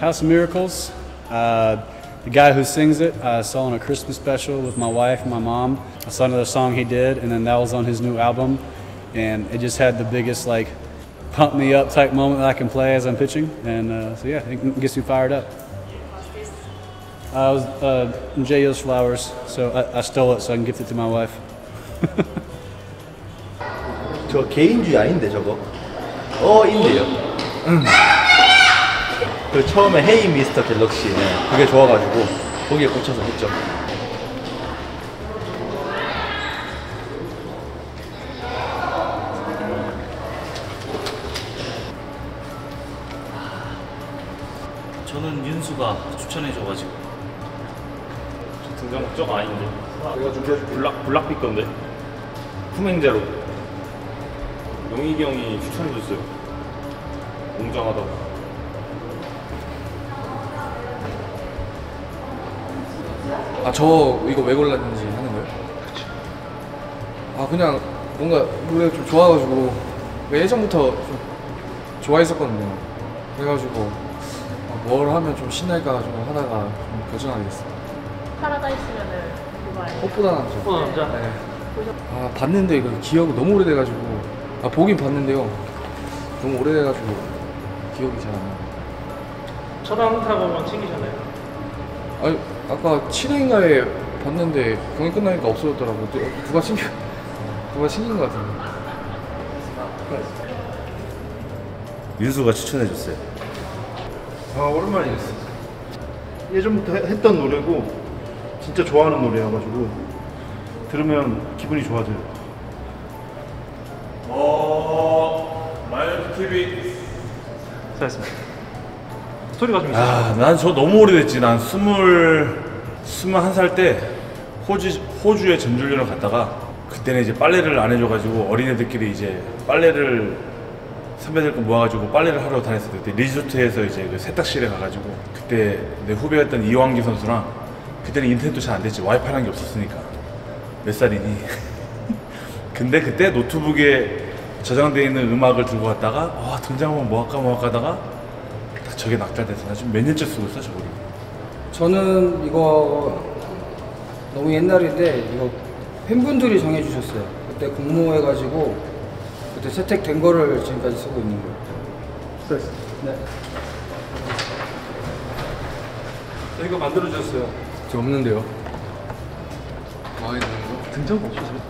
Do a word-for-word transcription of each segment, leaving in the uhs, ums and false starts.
House of Miracles. Uh, the guy who sings it, I saw on a Christmas special with my wife and my mom. I saw another song he did, and then that was on his new album. And it just had the biggest, like, pump me up type moment that I can play as I'm pitching. And uh, so yeah, it gets me fired up. I was uh, J O's Flowers, so I, I stole it so I can gift it to my wife. 저 개인주의 아닌데 저거? 어 인데요. 음. 그 처음에 헤이 미스터 갤럭시 네, 그게 좋아가지고 거기에 꽂혀서 했죠. 저는 윤수가 추천해줘가지고. 저 등장 적 아닌데. 내가 좀 블락 블락빛 건데. 품행제로. 용익이 형이 추천해줬어요. 웅장하다고. 아, 저 이거 왜 골랐는지 하는 거예요? 그치. 아, 그냥 뭔가 노래가 좀 좋아가지고 예전부터 좀 좋아했었거든요. 그래가지고 뭘 하면 좀 신날까 좀 하다가 좀 결정하게 됐어요. 파라다이스면은 그거 알죠? 꽃보다 남자. 꽃보다 남자? 네. 아, 봤는데 이거 기억이 너무 오래돼가지고 아, 보긴 봤는데요. 너무 오래돼가지고 기억이 잘 안 나요. 처방 타고만 챙기셨나요? 아니, 아까 칠 회인가에 봤는데 공연 끝나니까 없어졌더라고. 누가 챙겨, 누가 챙긴 것 같은데. 윤수가 추천해줬어요. 아 오랜만에 했어. 예전부터 해, 했던 노래고 진짜 좋아하는 노래여가지고 들으면 기분이 좋아져요. 어, 마이너스 티비. 수고하셨습니다. 스토리가 좀 있어요. 아, 난 저 너무 오래됐지. 난 스물 스물한 살 때 호주 호주에 전주련을 갔다가 그때는 이제 빨래를 안 해줘가지고 어린애들끼리 이제 빨래를 선배들 거 모아가지고 빨래를 하러 다녔을 때 리조트에서 이제 그 세탁실에 가가지고 그때 내 후배였던 이왕기 선수랑 그때는 인터넷도 잘 안 됐지. 와이파이라는 게 없었으니까. 몇 살이니? 근데 그때 노트북에 저장되어 있는 음악을 들고 갔다가 와 등장하면 뭐 할까 뭐 할까 하다가 딱 저게 낙찰돼서 나 지금 몇 년째 쓰고 있어 저거를. 저는 이거 너무 옛날인데 이거 팬분들이 정해주셨어요. 그때 공모해가지고 그때 채택된 거를 지금까지 쓰고 있는 거예요. 수고했어. 네. 저희가 만들어주셨어요. 저 없는데요. 마음에 드는 거? 등장 없으세요?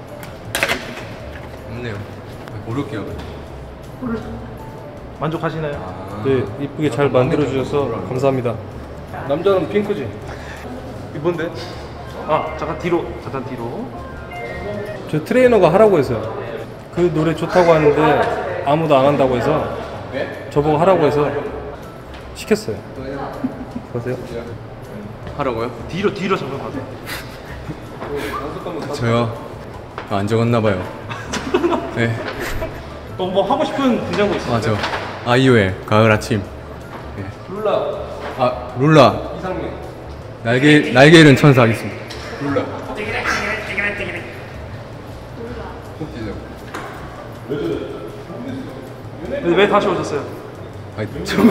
없네요. 모를게요. 만족하시나요? 아, 네, 이쁘게 잘 만들어주셔서 감사합니다. 남자는 핑크지? 이건데? 아, 잠깐 뒤로, 잠깐 뒤로. 저 트레이너가 하라고 했어요. 그 노래 좋다고 하는데 아무도 안 한다고 해서 저보고 하라고 해서 시켰어요. 보세요. 하라고요? 뒤로, 뒤로 잠깐 가세요. 저요? 아, 안 적었나봐요. 네. 또 뭐 하고 싶은 등장곡 있어요? 아, 저 아이유의 가을 아침. 네. 룰라, 아, 룰라. 이상민. 날개, 날개 잃은 천사 하겠습니다. 룰라. 왜, 왜 다시 오셨어요? 아니, 좀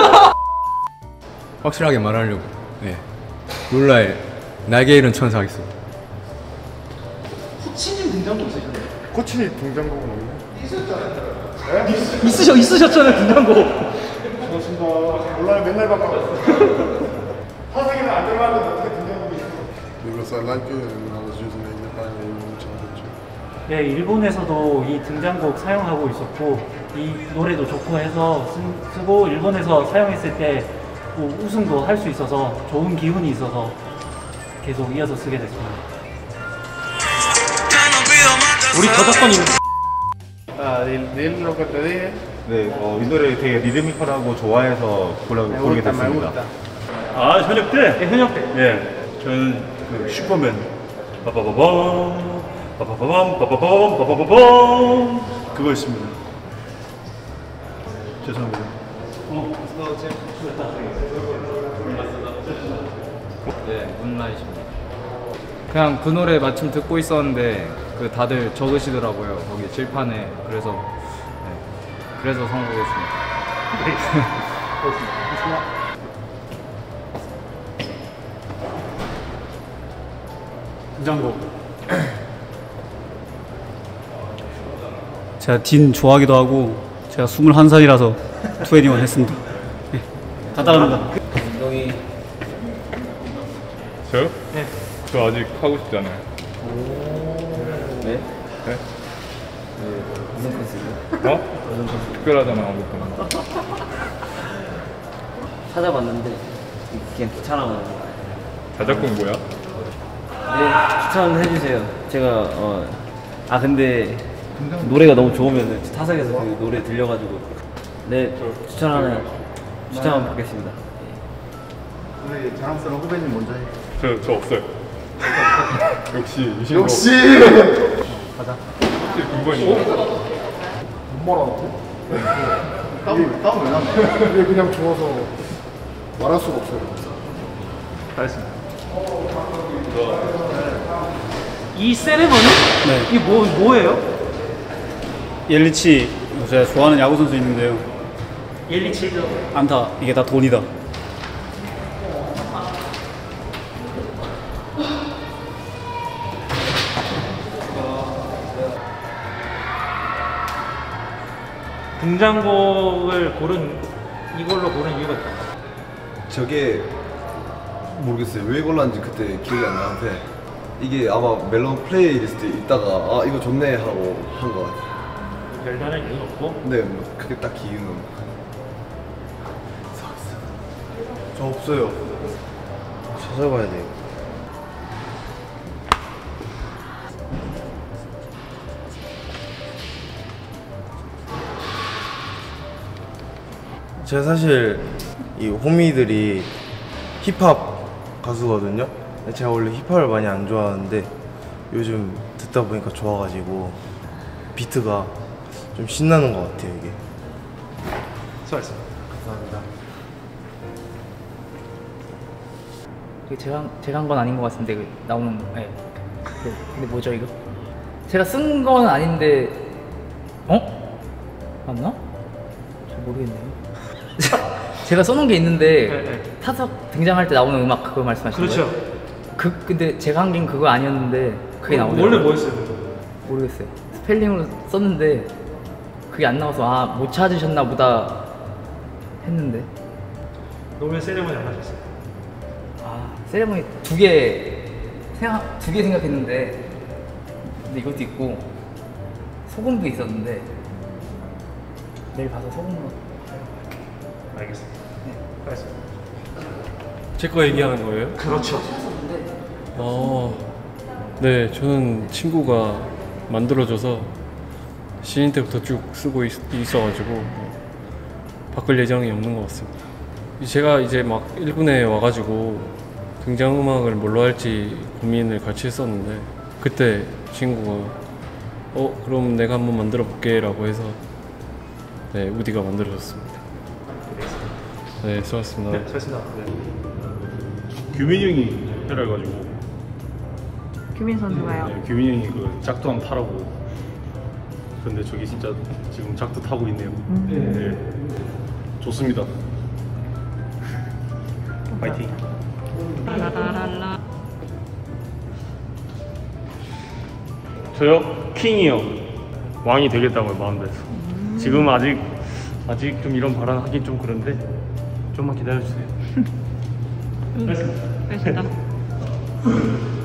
확실하게 말하려고. 네. 룰라의 날개 잃은 천사 하겠습니다. 코치님 등장곡 있으셨나요? 코치님 등장곡은 없네. 있으셔, 있으셨잖아요, 등장곡. 고맙습니다. 몰라요. 맨날 바꿔. 화상이는 안 들어가는데 어떻게 등장곡이 있어? Because I like it and I was using it in the final in the championship. 네, 일본에서도 이 등장곡 사용하고 있었고 이 노래도 좋고 해서 쓰, 쓰고 일본에서 사용했을 때 뭐 우승도 할 수 있어서 좋은 기운이 있어서 계속 이어서 쓰게 됐습니다. 우리 저작권이 아, dile lo que te dije. 네, 어, 이 노래 되게 리드미컬하고 좋아해서 골라 고르게 됐습니다. 아, 현역 때? 네, 현역 때. 예, 저는 그 슈퍼맨 빠바바밤 빠바바밤 빠바바밤 빠바바밤 그거 있습니다. 죄송합니다. 어, 너 지금 네, 문라이트입니다. 그냥 그 노래 마침 듣고 있었는데 그 다들 적으시더라고요. 거기 칠판에. 그래서 네, 그래서 선곡했습니다. 등장곡. 제가 딘 좋아하기도 하고 제가 스물한 살이라서 투애니원 했습니다. 네. 간단합니다. 운동이 저요? 네. 저 아직 하고 싶지 않아요. 네? 네? 네. 무슨 컨셉이요? 어? 특별하잖아 아무것도. 찾아봤는데 그냥 귀찮아가지고. 자작곡 뭐야? 네, 추천해주세요. 제가 어, 아 근데 노래가 너무 좋으면 타석에서 그 노래 들려가지고 네 추천 하나 추천 한번 받겠습니다. 우리 자랑스러운 후배님 먼저 해. 저, 저 없어요. 역시 유신호. 역시! 가자. 이번이요. 뭔 말하는데? 땀을, 땀을 왜 났나? 이게 그냥 좋아서 말할 수가 없어요. 잘했습니다. 이 세레머니? 네. 이게 뭐, 뭐예요? 옐리치 제가 좋아하는 야구 선수 있는데요. 옐리치? 안타 이게 다 돈이다. 등장곡을 고른 이걸로 고른 이유가 있다. 저게 모르겠어요. 왜 골랐는지 그때 기억이 안 나는데 이게 아마 멜론 플레이리스트에 있다가 아 이거 좋네 하고 한 것 같아요. 별다른 이유는 없고? 네, 뭐 그게 딱히 이유는 저 없어요. 찾아봐야 돼요. 제가 사실 이 호미들이 힙합 가수거든요. 제가 원래 힙합을 많이 안 좋아하는데 요즘 듣다 보니까 좋아가지고 비트가 좀 신나는 것 같아요 이게. 수고하셨습니다. 감사합니다. 제가 제가 한 건 아닌 것 같은데 그 나오는 네. 그, 근데 뭐죠 이거? 제가 쓴 건 아닌데 어? 맞나? 잘 모르겠네요. 제가 써놓은 게 있는데 네, 네. 타석 등장할 때 나오는 음악 그거 말씀하시는 그렇죠. 거예요? 그 근데 제가 한 게 그거 아니었는데 그게 어, 나오네요. 원래 뭐였어요? 모르겠어요. 스펠링으로 썼는데 그게 안 나와서 아 못 찾으셨나 보다 했는데. 노면 세레머니 안 하셨어요? 아 세레머니 두 개 생각 두 개 생각했는데 근데 이것도 있고 소금도 있었는데 내일 봐서 소금으로. 알겠습니다. 네, 알겠습니다. 제 거 얘기하는 거예요? 그렇죠. 어, 네, 저는 친구가 만들어줘서 신인 때부터 쭉 쓰고 있, 있어가지고 바꿀 예정이 없는 것 같습니다. 제가 이제 막 일 군에 와가지고 등장음악을 뭘로 할지 고민을 같이 했었는데 그때 친구가 어 그럼 내가 한번 만들어 볼게 라고 해서 네 우디가 만들어줬습니다. 네 수고하셨습니다. 네, 수고하셨습니다. 네. 규민이 형이 해라 해가지고 규민 선수가요? 네, 규민이 형이 그 짝도 한번 타라고. 근데 저기 진짜 지금 짝도 타고 있네요. 음. 네. 좋습니다. 파이팅. 저요? 킹이요. 왕이 되겠다고요, 마음대로. 지금 아직 아직 좀 이런 발언 하긴 좀 그런데 좀만 기다려주세요. 알겠습니다.